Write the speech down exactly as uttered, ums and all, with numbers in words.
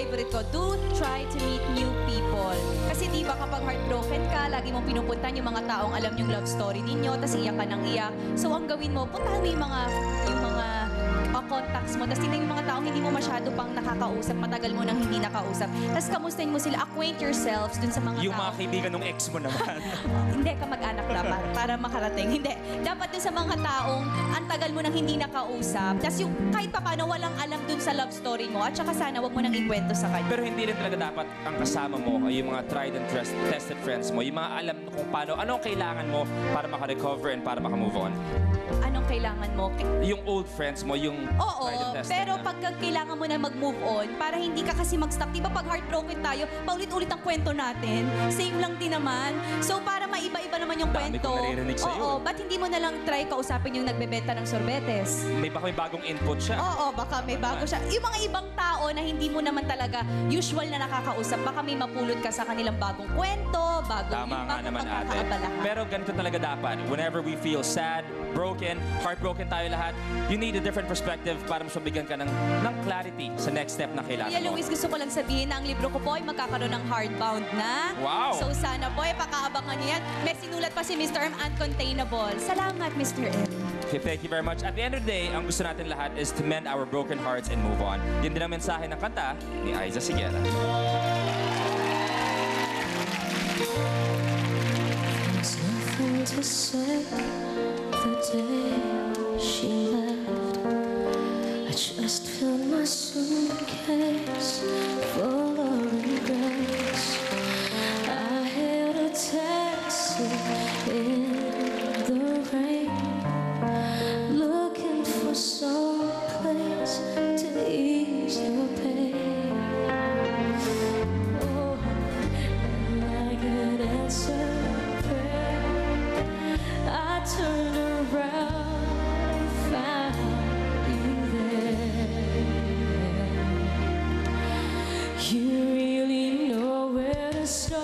favorite ko, do try to meet new people. Kasi di ba kapag heartbroken ka, lagi mong pinupuntahan yung mga taong alam yung love story ninyo, tapos iyak ka ng iyak. So ang gawin mo, puntahan mo yung mga, yung mga uh, contacts mo, tapos tingnan yung mga taong hindi mo masyado pang nakakausap, matagal mo nang hindi nakausap. Tapos kamustahin mo sila, acquaint yourselves dun sa mga Yung tao. mga kaibigan ng ex mo naman. Hindi ka mag-anak dapat para makarating. Hindi. Dapat dun sa mga taong ang tagal mo nang hindi nakausap. Tapos yung kahit pa paano walang alam dun sa love story mo at saka sana wag mo nang ikwento sa kanya. Pero hindi rin talaga dapat ang kasama mo ay yung mga tried and trust, tested friends mo. Yung mga alam kung paano, anong kailangan mo para maka-recover and para maka-move on. Anong kailangan mo? Yung old friends mo, yung Oo, tried and tested pero na. pag kailangan mo na mag-move on, para hindi ka kasi mag-stuck. Di ba pag heartbroken tayo, paulit-ulit ang kwento natin. Same lang din naman. So para maiba-iba naman yung Dami kwento. kong naririnig sa'yo. Oo, ba't hindi mo na lang try kausapin yung nagbebenta ng sorbetes? May baka may bagong input siya. Oo, baka may bago siya. Yung mga ibang tao na hindi mo naman talaga usual na nakakausap, baka may mapulot ka sa kanilang bagong kwento, bagong Tama yung nga bagong naman ate. pagkakaabalahan. Pero ganito talaga dapat. Whenever we feel sad, broken, heartbroken tayo lahat, you need a different perspective para mas mabigyan ka ng, ng clarity sa next step na kailangan Kuya mo. Luis, gusto ko lang sabihin na ang libro ko po ay magkakaroon ng hardbound na. Wow! So sana po ay pakaabangan niyo yan. May sinulat pa si Mister M, Uncontainable. Salamat, Mister M. Okay, thank you very much. At the end of the day, ang gusto natin lahat is to mend our broken hearts and move on. Yun din ang mensahe ng kanta ni Aiza Sigera. There's nothing to say the day she left. I just filled my suitcase full of regrets. I hailed a taxi in the rain, looking for some place to ease your pain. Oh, and like an answered prayer, I turned around and found you there. You really know where to start.